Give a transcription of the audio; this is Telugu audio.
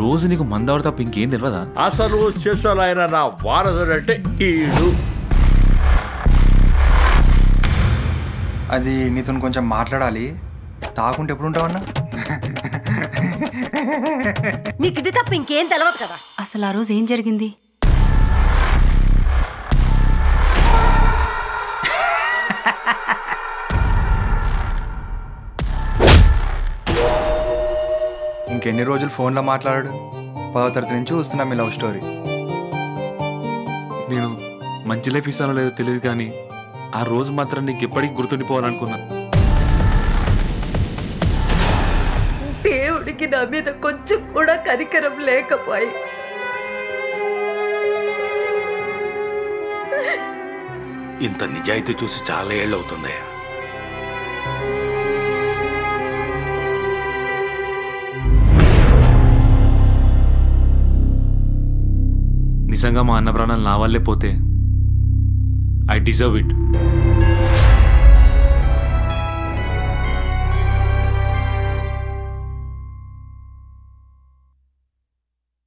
రోజు నీకు మందాడు తప్ప ఇంకేం తెలియదా? అసలు చేసాలైన నా వారసుడంటే ఈడు. అది నీతో కొంచెం మాట్లాడాలి. తాకుంటే ఎప్పుడు ఉంటావన్నా? నీకు ఇది తప్ప ఇంకేం తెలియదు కదా. అసలు ఆ రోజు ఏం జరిగింది? ఇంకెన్ని రోజులు ఫోన్లో మాట్లాడాడు? 10వ తరగతి నుంచి చూస్తున్నా మీ లవ్ స్టోరీ. నేను మంచి లైఫ్ ఇస్తానో లేదో తెలియదు, కానీ ఆ రోజు మాత్రం నీకు ఎప్పటికి గుర్తుండిపోవాలనుకున్నా. దేవుడికి నా మీద కొంచెం కూడా కనికరం లేకపోయి ఇంత నిజాయితీ చూసి చాలా ఏళ్ళు అవుతుందయ్యా. నిజంగా మా అన్న ప్రాణాలు నా వల్లే పోతే ఐ డిజర్వ్ ఇట్.